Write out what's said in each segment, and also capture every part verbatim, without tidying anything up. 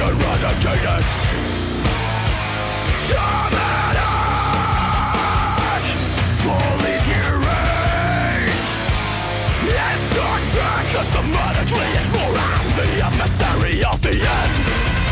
eradicated. Traumatic, fully deranged, and toxic, systematically ignoring the emissary of the end.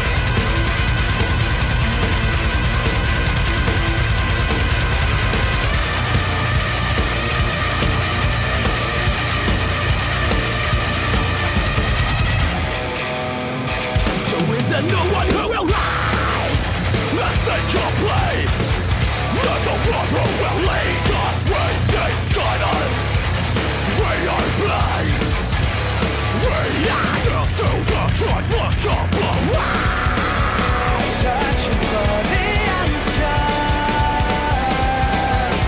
So is there no one who will rise and take your place? There's no one who will lead us. We need guidance. We are blind. We answer to the Christ look up away. Searching for the answers.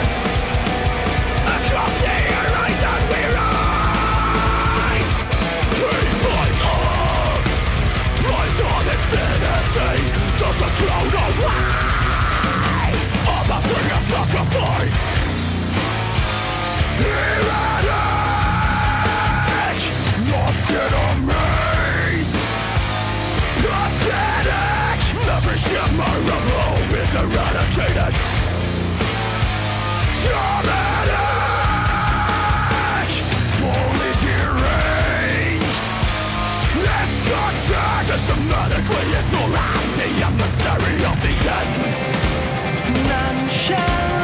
Across the horizon we rise. We rise up. Rise on infinity. Does the crown away of the thing of sacrifice. Erratic, lost in a maze. Pathetic, every shimmer of hope is eradicated. Traumatic, fully deranged, and toxic, systematically ignoring the emissary of the end. None shall